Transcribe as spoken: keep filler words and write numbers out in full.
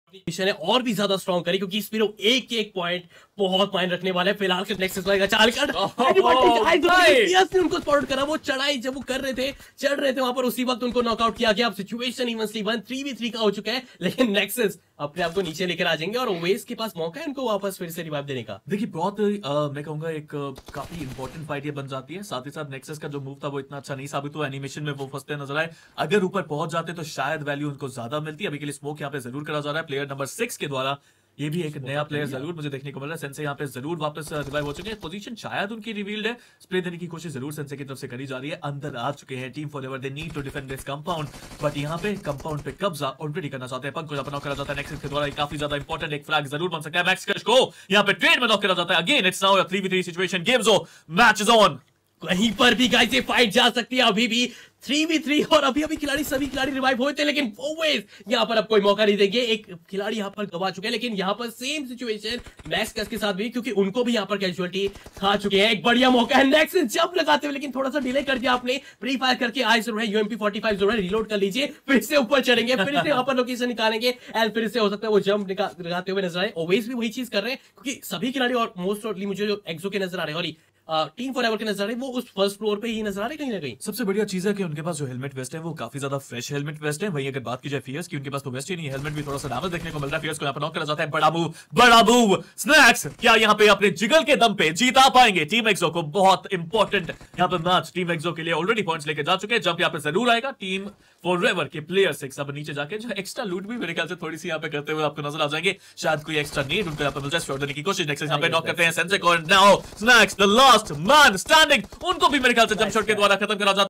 Mission है और भी ज्यादा स्ट्रॉन्ग करी, क्योंकि स्पीरो एक एक पॉइंट बहुत मायने रखने वाला है। फिलहाल के नेक्सस वाला चाल कर उनको स्पॉट करा, वो चढ़ाई जब वो कर रहे थे, चढ़ रहे थे वहां पर, उसी वक्त उनको नॉकआउट किया गया। अब situation evenly one three v three का हो चुका है, लेकिन नेक्सस अपने आप को नीचे लेकर आ जाएंगे और ओवेस के पास मौका है उनको वापस फिर से रिवाइव देने का। देखिए बहुत आ, मैं कहूंगा एक आ, काफी इंपॉर्टेंट फाइट ये बन जाती है। साथ ही साथ नेक्सस का जो मूव था वो इतना अच्छा नहीं साबित हुआ, एनिमेशन में वो फंसते नजर आए। अगर ऊपर पहुंच जाते तो शायद वैल्यू उनको ज्यादा मिलती। अभी के लिए स्मोक यहाँ पे जरूर करा जा रहा है प्लेयर नंबर सिक्स के द्वारा। ये भी एक नया प्लेयर जरूर मुझे देखने को मिल रहा है। सेंसे यहाँ पे जरूर वापस रिवाइव हो चुके हैं, पोजीशन शायद उनकी रिवील्ड है। स्प्रे देने की कोशिश जरूर सेंसे की तरफ से करी जा रही है। अंदर आ चुके हैं team forever, they need to defend this compound, but यहाँ पे कंपाउंड पे कब्जा ऑलरेडी करना चाहते हैं। पंख को अपना करा जाता है नेक्सस के द्वारा, काफी ज्यादा इंपॉर्टेंट एक फ्लैग जरूर बन सकता है। मैक्स क्रश को यहाँ पे ट्रेड में नॉक करा जाता है। Again it's now a three v three situation, game जो मैच इज ऑन। कहीं पर भी गाइस ये फाइट जा सकती है, अभी भी थ्री वी थ्री और अभी अभी खिलाड़ी सभी खिलाड़ी रिवाइव हुए थे, लेकिन ओवेस यहाँ पर अब कोई मौका नहीं देंगे। एक खिलाड़ी यहाँ पर गवा चुके हैं, लेकिन यहाँ पर सेम सिचुएशन मैक्स कस के साथ भी, क्योंकि उनको भी यहाँ पर कैजुअलिटी खा चुके हैं। एक बढ़िया मौका है नेक्सस जंप लगाते हुए, लेकिन थोड़ा सा डिले कर दिया आपने। प्री फायर करके आए जरूर है, यूएमपी फोर्टी फाइव जरूर है, रिलोड कर लीजिए, फिर से ऊपर चढ़ेंगे, फिर से यहाँ पर लोकेशन निकालेंगे एंड फिर से हो सकता है वो जंप लगाते हुए नजर आए। ओवेस भी वही चीज कर रहे हैं, क्योंकि सभी खिलाड़ी और मोस्ट ऑफली मुझे जो एक्सो के नजर आ रहे हैं और टीम फॉरएवर के नजर आ रहे हैं, वो उस फर्स्ट फ्लोर पे ही नजर आ रहे कहीं ना कहीं। सबसे बढ़िया चीज है कि उनके पास जो हेलमेट वेस्ट है वो काफी ज्यादा फ्रेश हेलमेट वेस्ट है। वही अगर बात की जाए फियर्स की, उनके पास तो वेस्ट ही नहीं है, हेलमेट भी थोड़ा सा डैमेज देखने को मिल रहा है। फियर्स को यहाँ पर नॉक करा जाता है। बड़ा मूव, बड़ा मूव। स्नैक्स क्या यहाँ पे अपने जिगल के दम पे जीता पाएंगे टीम एक्सो को? बहुत इंपॉर्टेंट यहाँ पे मैच टीम एक्सो के लिए ऑलरेडी पॉइंट्स लेके जा चुके हैं। जंप यहाँ पे जरूर आएगा टीम फॉरएवर के प्लेयर सिक्स। अब नीचे जाके जो एक्स्ट्रा लूट भी मेरे ख्याल से थोड़ी सी यहाँ पे करते हुए आपको नजर आ जाएंगे। शायद कोई एक्स्ट्रा नीड उनको यहाँ पे मिल जाए, शॉट देने की कोशिश। नेक्स्ट यहाँ पे नॉक करते हैं सेंसे को। Now snacks the last man standing, उनको भी मेरे ख्याल से जंप शॉट के द्वारा खत्म करा जाता है।